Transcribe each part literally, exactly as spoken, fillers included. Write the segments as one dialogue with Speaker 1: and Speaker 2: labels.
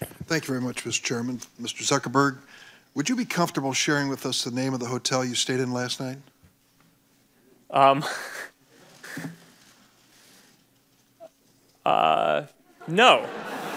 Speaker 1: Thank you very much, Mister Chairman. Mister Zuckerberg, would you be comfortable sharing with us the name of the hotel you stayed in last night?
Speaker 2: Um, uh, no.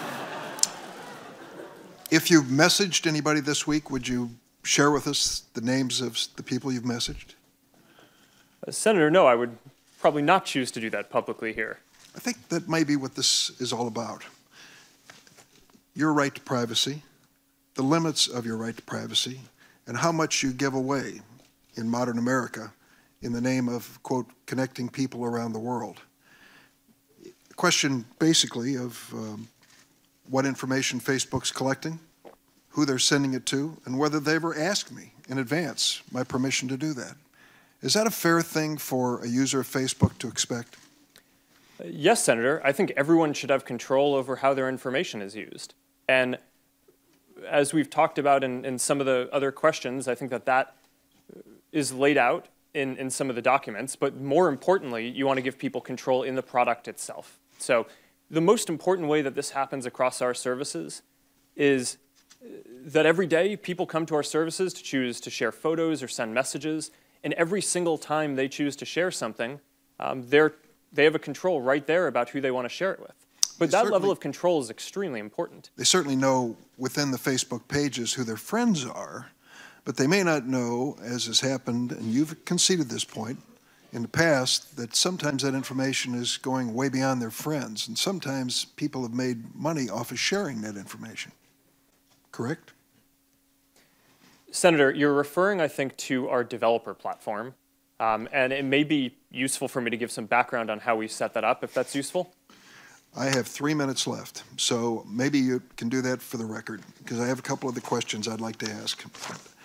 Speaker 1: If you've messaged anybody this week, would you share with us the names of the people you've messaged?
Speaker 2: Uh, Senator, no, I would probably not choose to do that publicly here.
Speaker 1: I think that may be what this is all about. Your right to privacy, the limits of your right to privacy, and how much you give away in modern America in the name of, quote, connecting people around the world. A question basically of um, what information Facebook's collecting, who they're sending it to, and whether they ever asked me in advance my permission to do that. Is that a fair thing for a user of Facebook to expect?
Speaker 2: Uh, yes, Senator. I think everyone should have control over how their information is used. And as we've talked about in, in some of the other questions, I think that that is laid out in, in some of the documents. But more importantly, you want to give people control in the product itself. So the most important way that this happens across our services is that every day people come to our services to choose to share photos or send messages. And every single time they choose to share something, um, they're, they have a control right there about who they want to share it with. But that level of control is extremely important.
Speaker 1: They certainly know within the Facebook pages who their friends are, but they may not know, as has happened, and you've conceded this point in the past, that sometimes that information is going way beyond their friends, and sometimes people have made money off of sharing that information. Correct?
Speaker 2: Senator, you're referring, I think, to our developer platform, um, and it may be useful for me to give some background on how we set that up, if that's useful.
Speaker 1: I have three minutes left, so maybe you can do that for the record, because I have a couple of the questions I'd like to ask.